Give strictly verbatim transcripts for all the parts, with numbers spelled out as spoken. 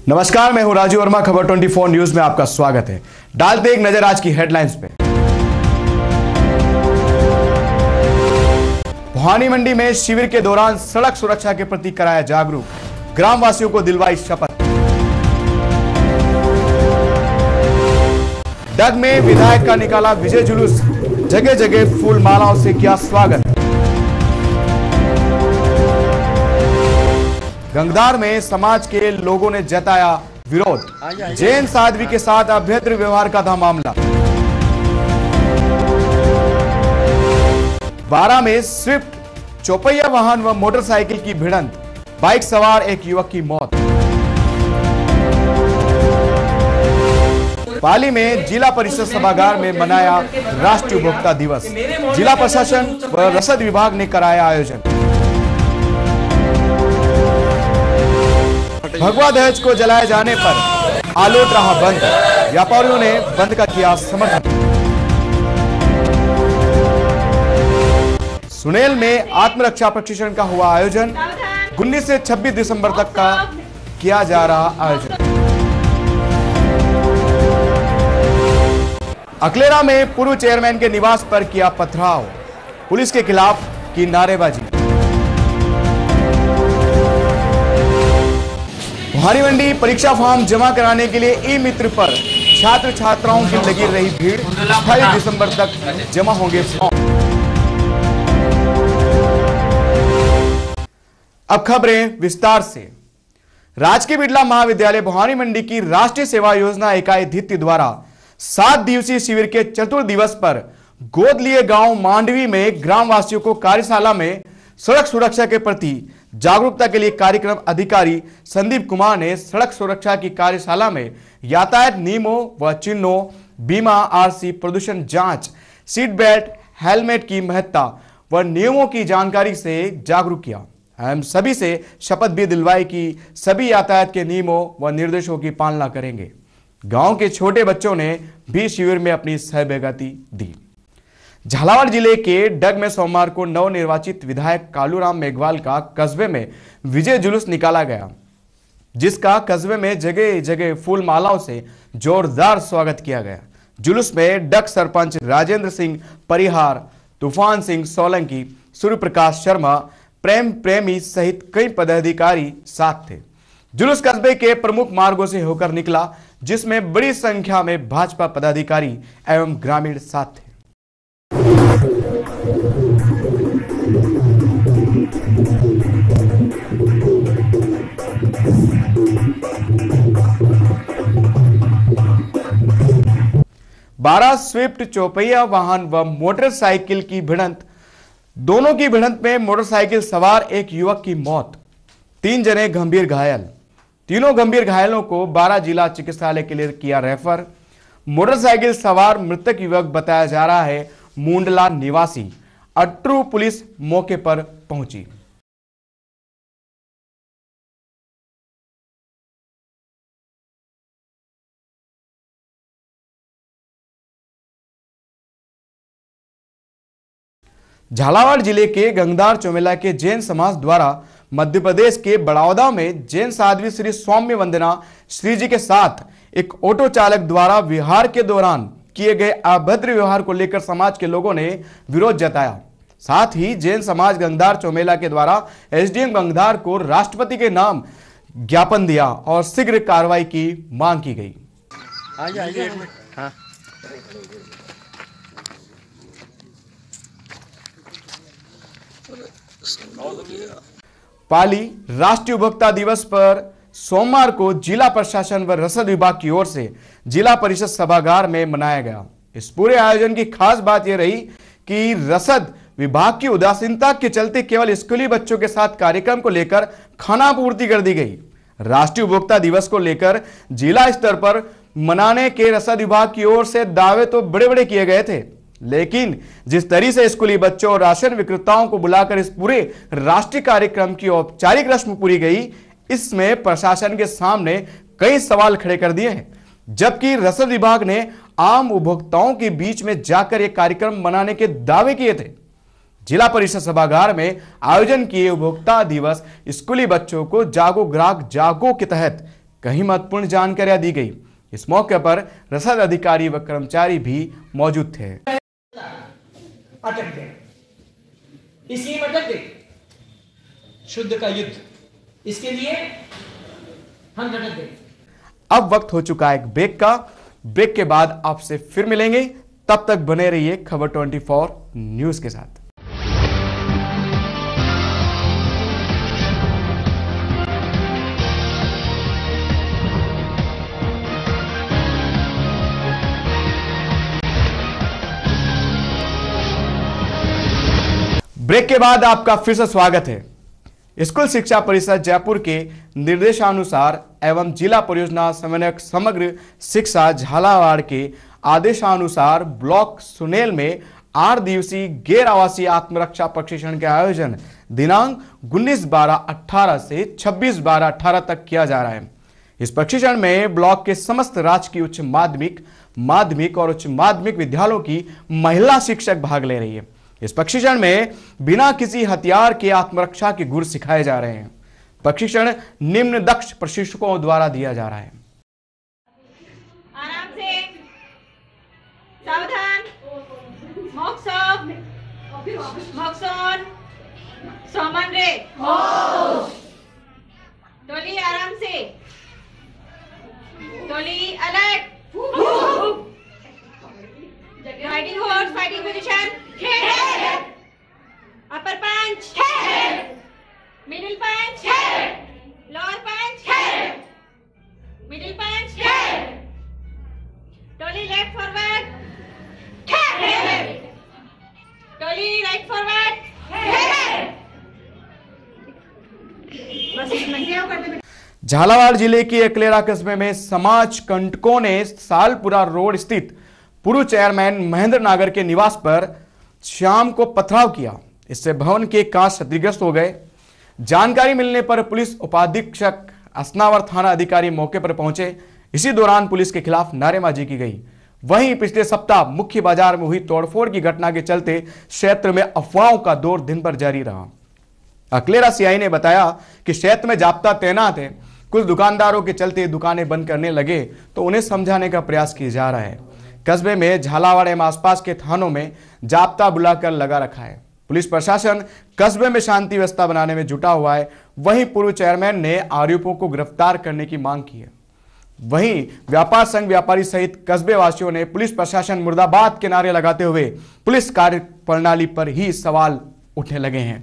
नमस्कार, मैं हूं राजू वर्मा। खबर चौबीस न्यूज में आपका स्वागत है। डालते एक नजर आज की हेडलाइंस पे। भवानी मंडी में शिविर के दौरान सड़क सुरक्षा के प्रति कराया जागरूक, ग्रामवासियों को दिलवाई शपथ। डग में विधायक का निकाला विजय जुलूस, जगह जगह फूल मालाओं से किया स्वागत। गंगदार में समाज के लोगों ने जताया विरोध, जैन साध्वी के साथ अभद्र व्यवहार का था मामला। बारा में स्विफ्ट चौपहिया वाहन व मोटरसाइकिल की भिड़ंत, बाइक सवार एक युवक की मौत। पाली में जिला परिषद सभागार में मनाया राष्ट्रीय उपभोक्ता दिवस, जिला प्रशासन व रसद विभाग ने कराया आयोजन। भगवा ध्वज को जलाए जाने पर आलोट रहा बंद, व्यापारियों ने बंद का किया समर्थन। सुनेल में आत्मरक्षा प्रशिक्षण का हुआ आयोजन, उन्नीस से छब्बीस दिसंबर तक का किया जा रहा आयोजन। अकलेरा में पूर्व चेयरमैन के निवास पर किया पथराव, पुलिस के खिलाफ की नारेबाजी। भवानी मंडी परीक्षा फॉर्म जमा कराने के लिए ई मित्र पर छात्र छात्राओं की लगी रही भीड़, अट्ठाईस दिसंबर तक जमा होंगे फॉर्म। अब खबरें विस्तार से। राजकीय बिरला महाविद्यालय भवानी मंडी की राष्ट्रीय सेवा योजना इकाई धित्ती द्वारा सात दिवसीय शिविर के चतुर्थ दिवस पर गोद लिए गांव मांडवी में ग्रामवासियों को कार्यशाला में सड़क सुरक्षा के प्रति जागरूकता के लिए कार्यक्रम अधिकारी संदीप कुमार ने सड़क सुरक्षा की कार्यशाला में यातायात नियमों व चिन्हों, बीमा, आरसी, प्रदूषण जांच, सीट बेल्ट, हेलमेट की महत्ता व नियमों की जानकारी से जागरूक किया। हम सभी से शपथ भी दिलवाई कि सभी यातायात के नियमों व निर्देशों की पालना करेंगे। गांव के छोटे बच्चों ने भी शिविर में अपनी सहभागिता दी। झालावाड़ जिले के डग में सोमवार को नवनिर्वाचित विधायक कालूराम मेघवाल का कस्बे में विजय जुलूस निकाला गया, जिसका कस्बे में जगह जगह फूल मालाओं से जोरदार स्वागत किया गया। जुलूस में डग सरपंच राजेंद्र सिंह परिहार, तूफान सिंह सोलंकी, सूर्य प्रकाश शर्मा, प्रेम प्रेमी सहित कई पदाधिकारी साथ थे। जुलूस कस्बे के प्रमुख मार्गों से होकर निकला, जिसमें बड़ी संख्या में भाजपा पदाधिकारी एवं ग्रामीण साथ थे। बारह स्विफ्ट चौपहिया वाहन व मोटरसाइकिल की भिड़ंत, दोनों की भिड़ंत में मोटरसाइकिल सवार एक युवक की मौत, तीन जने गंभीर घायल। तीनों गंभीर घायलों को बारह जिला चिकित्सालय के लिए किया रेफर। मोटरसाइकिल सवार मृतक युवक बताया जा रहा है मुंडला निवासी। अट्रू पुलिस मौके पर पहुंची। झालावाड़ जिले के गंगदार चौमेला के जैन समाज द्वारा मध्य प्रदेश के बड़ौदा में जैन साध्वी श्री सौम्य वंदना श्री जी के साथ एक ऑटो चालक द्वारा विहार के दौरान किए गए अभद्र व्यवहार को लेकर समाज के लोगों ने विरोध जताया। साथ ही जैन समाज गंगदार चौमेला के द्वारा एसडीएम गंगदार को राष्ट्रपति के नाम ज्ञापन दिया और शीघ्र कार्रवाई की मांग की गई। आइए आइए एक मिनट। हाँ। पाली राष्ट्रीय उपभोक्ता दिवस पर सोमवार को जिला प्रशासन व रसद विभाग की ओर से जिला परिषद सभागार में मनाया गया। इस पूरे आयोजन की खास बात यह रही कि रसद विभाग की उदासीनता के चलते केवल स्कूली बच्चों के साथ कार्यक्रम को लेकर खाना पूर्ति कर दी गई। राष्ट्रीय उपभोक्ता दिवस को लेकर जिला स्तर पर मनाने के रसद विभाग की ओर से दावे तो बड़े बड़े किए गए थे, लेकिन जिस तरीके से स्कूली बच्चों और राशन विक्रेताओं को बुलाकर इस पूरे राष्ट्रीय कार्यक्रम की औपचारिक रस्म पूरी गई, इसमें प्रशासन के सामने कई सवाल खड़े कर दिए हैं। जबकि रसद विभाग ने आम उपभोक्ताओं के बीच में जाकर यह कार्यक्रम मनाने के दावे किए थे। जिला परिषद सभागार में आयोजन किए उपभोक्ता दिवस स्कूली बच्चों को जागो ग्राहक जागो के तहत कहीं महत्वपूर्ण जानकारियां दी गई। इस मौके पर रसद अधिकारी व कर्मचारी भी मौजूद थे। अटक गए, इसी में अटक गए। शुद्ध का युद्ध, इसके लिए हम अटक गए। अब वक्त हो चुका है एक ब्रेक का। ब्रेक के बाद आपसे फिर मिलेंगे, तब तक बने रहिए खबर चौबीस न्यूज के साथ। ब्रेक के बाद आपका फिर से स्वागत है। स्कूल शिक्षा परिषद जयपुर के निर्देशानुसार एवं जिला परियोजना समन्वयक समग्र शिक्षा झालावाड़ के आदेशानुसार ब्लॉक सुनेल में आठ दिवसीय गैर आवासीय आत्मरक्षा प्रशिक्षण का आयोजन दिनांक उन्नीस बारह अठारह से छब्बीस बारह अठारह तक किया जा रहा है। इस प्रशिक्षण में ब्लॉक के समस्त राजकीय उच्च माध्यमिक माध्यमिक और उच्च माध्यमिक विद्यालयों की महिला शिक्षक भाग ले रही है। इस प्रशिक्षण में बिना किसी हथियार के आत्मरक्षा के गुर सिखाए जा रहे हैं। प्रशिक्षण निम्न दक्ष प्रशिक्षकों द्वारा दिया जा रहा है। आराम से, सावधान, मॉक्स ऑफ, मॉक्स ऑन, सोमन रे, टोली आराम से, टोली alert, fighting horse, fighting position, upper punch, middle punch, lower punch, middle punch, टोली लेफ्ट फॉरवर्ड, टोली राइट फॉरवर्ड। झालावाड़ जिले के अकलेरा कस्बे में समाज कंटकों ने सालपुरा रोड स्थित पूर्व चेयरमैन महेंद्र नागर के निवास पर शाम को पथराव किया। इससे भवन के कांच क्षतिग्रस्त हो गए। जानकारी मिलने पर पुलिस उपाधीक्षक असनावर थाना अधिकारी मौके पर पहुंचे। इसी दौरान पुलिस के खिलाफ नारेबाजी की गई। वहीं पिछले सप्ताह मुख्य बाजार में हुई तोड़फोड़ की घटना के चलते क्षेत्र में अफवाहों का दौर दिन भर जारी रहा। अकलेरा सीआई ने बताया कि क्षेत्र में जाब्ता तैनात है। कुछ दुकानदारों के चलते दुकानें बंद करने लगे तो उन्हें समझाने का प्रयास किया जा रहा है। कस्बे में झालावाड़ एवं आसपास के थानों में जाब्ता बुलाकर लगा रखा है। पुलिस प्रशासन कस्बे में शांति व्यवस्था बनाने में जुटा हुआ है। वहीं पूर्व चेयरमैन ने आरोपियों को गिरफ्तार करने की मांग की है। वहीं व्यापार संघ व्यापारी सहित कस्बे वासियों ने पुलिस प्रशासन मुर्दाबाद के नारे लगाते हुए पुलिस कार्य प्रणाली पर ही सवाल उठने लगे हैं।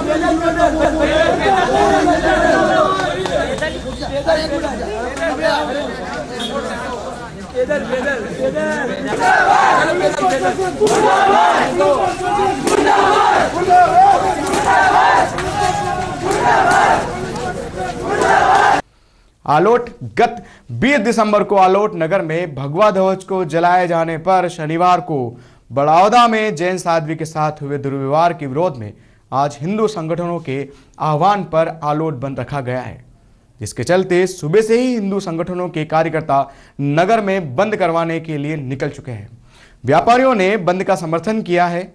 आलोट गत बीस दिसंबर को आलोट नगर में भगवा ध्वज को जलाए जाने पर शनिवार को बड़ौदा में जैन साध्वी के साथ हुए दुर्व्यवहार के विरोध में आज हिंदू संगठनों के आह्वान पर आलोट बंद रखा गया है, जिसके चलते सुबह से ही हिंदू संगठनों के कार्यकर्ता नगर में बंद करवाने के लिए निकल चुके हैं। व्यापारियों ने बंद का समर्थन किया है।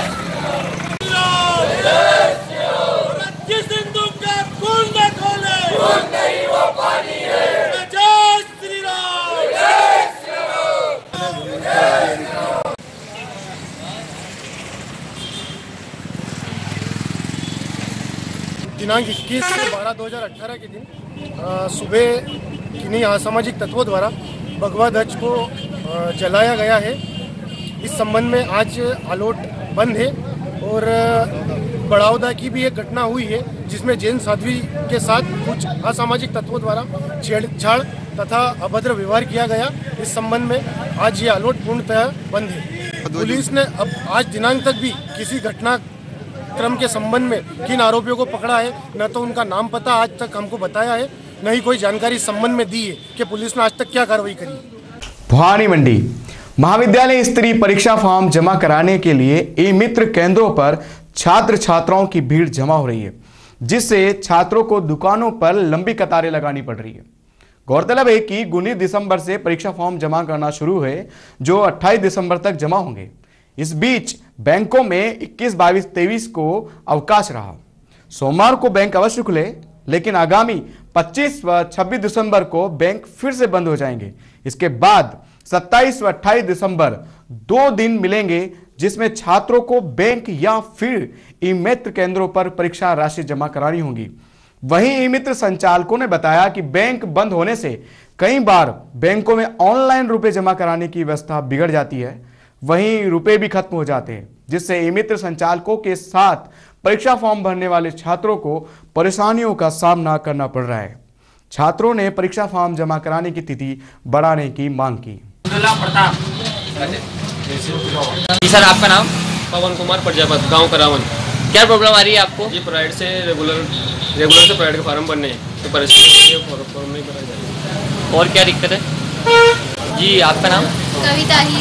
दिनांक इक्कीस बारह दो हज़ार अठारह के दिन सुबह किन्हीं असामाजिक तत्वों द्वारा भगवा ध्वज को आ, जलाया गया है। इस संबंध में आज आलोट बंद है और बड़ौदा की भी एक घटना हुई है जिसमें जैन साध्वी के साथ कुछ असामाजिक तत्वों द्वारा छेड़छाड़ तथा अभद्र व्यवहार किया गया। इस संबंध में आज ये आलोट पूर्णतः बंद है। पुलिस ने अब आज दिनांक तक भी किसी घटना क्रम के संबंध में किन आरोपियों को पकड़ा है, न तो उनका नाम पता आज तक हमको बताया है, न ही कोई जानकारी इस संबंध में दी है कि पुलिस ने आज तक क्या कार्रवाई करी। भवानी मंडी महाविद्यालय स्तरीय परीक्षा फॉर्म जमा कराने के लिए ई मित्र केंद्रों पर छात्र छात्राओं की भीड़ जमा हो रही है, जिससे छात्रों को दुकानों पर लंबी कतारें लगानी पड़ रही है। गौरतलब है कि उन्नीस दिसंबर से परीक्षा फॉर्म जमा करना शुरू है, जो अट्ठाईस दिसंबर तक जमा होंगे। इस बीच बैंकों में इक्कीस, बाईस, तेईस को अवकाश रहा। सोमवार को बैंक अवश्य खुले। लेकिन आगामी पच्चीस व छब्बीस दिसंबर को बैंक फिर से बंद हो जाएंगे। इसके बाद सत्ताईस व अट्ठाईस दिसंबर दो दिन मिलेंगे जिसमें छात्रों को बैंक या फिर ई मित्र केंद्रों पर परीक्षा राशि जमा करानी होगी। वहीं ई मित्र संचालकों ने बताया कि बैंक बंद होने से कई बार बैंकों में ऑनलाइन रुपए जमा कराने की व्यवस्था बिगड़ जाती है, वहीं रुपए भी खत्म हो जाते हैं, जिससे ई मित्र संचालकों के साथ परीक्षा फॉर्म भरने वाले छात्रों को परेशानियों का सामना करना पड़ रहा है। छात्रों ने परीक्षा फॉर्म जमा कराने की तिथि बढ़ाने की मांग की। जी सर, आपका नाम? पवन कुमार प्रजापत, गांव करावन। क्या प्रॉब्लम आ रही है आपको? जी प्राइवेट से रेगुलर रेगुलर से प्राइवेट के फार्म भरने हैं तो परेशानी फॉर्म नहीं भरा जाए। और क्या दिक्कत है? जी आपका नाम? कविता ही।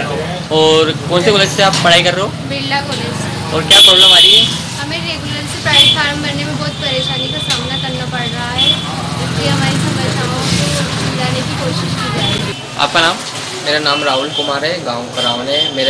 और कौन से कॉलेज से आप पढ़ाई कर रहे हो? बिरला कॉलेज। और क्या प्रॉब्लम आ रही है? हमें रेगुलर से प्राइवेट फार्म भरने में बहुत परेशानी का सामना करना पड़ रहा है, इसलिए हमारी समस्याओं को सुलझाने की कोशिश की जाएगी। आपका नाम? मेरा नाम राहुल कुमार है, गांव करावन है। मेरे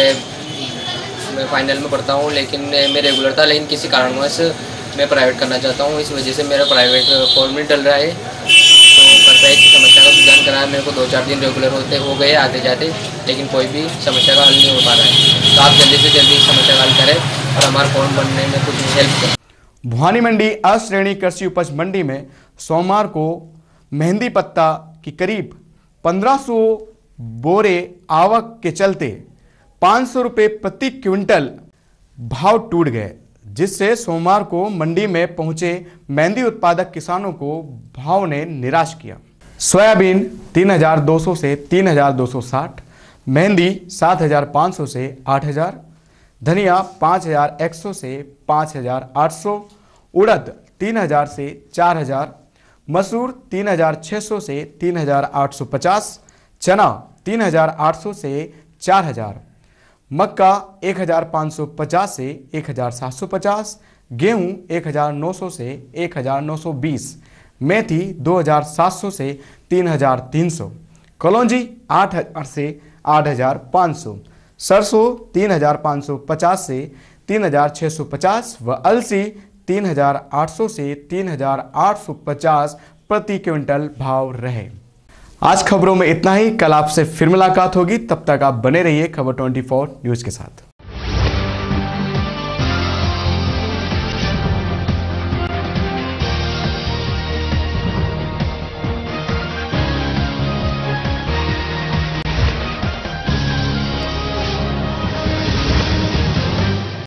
मैं फाइनल में पढ़ता हूँ, लेकिन मैं रेगुलर था, लेकिन किसी कारणवश मैं प्राइवेट करना चाहता हूँ। इस वजह से मेरा प्राइवेट फॉर्म नहीं डल रहा है, तो कृपया इस समस्या का सुझाव कराया। मेरे को दो चार दिन रेगुलर होते हो गए आते जाते, लेकिन कोई भी समस्या का हल नहीं हो पा रहा है। तो आप जल्दी से जल्दी समस्या का हल करें और हमारा फॉर्म बनने में कुछ हेल्प करें। भवानी मंडी अश्रेणी कृषि उपज मंडी में सोमवार को मेहंदी पत्ता की करीब पंद्रह सौ बोरे आवक के चलते पाँच सौ रुपये प्रति क्विंटल भाव टूट गए, जिससे सोमवार को मंडी में पहुंचे मेहंदी उत्पादक किसानों को भाव ने निराश किया। सोयाबीन तीन हजार दो सौ से तीन हजार दो सौ साठ, मेहंदी सात हजार पाँच सौ से आठ हजार, धनिया पाँच हजार एक सौ से पाँच हजार आठ सौ, उड़द तीन हजार से चार हजार, मसूर तीन हजार छः सौ से तीन हजार आठ सौ पचास, चना तीन हजार आठ सौ से चार हजार, मक्का एक हजार पाँच सौ पचास से एक हजार सात सौ पचास, गेहूं एक हजार नौ सौ से एक हजार नौ सौ बीस, मेथी दो हजार सात सौ से तीन हजार तीन सौ, कलौंजी आठ हजार से आठ हजार पाँच सौ, सरसों तीन हजार पाँच सौ पचास से तीन हजार छः सौ पचास व अलसी तीन हजार आठ सौ से तीन हजार आठ सौ पचास प्रति क्विंटल भाव रहे। आज खबरों में इतना ही। कल आपसे फिर मुलाकात होगी, तब तक आप बने रहिए खबर चौबीस न्यूज के साथ।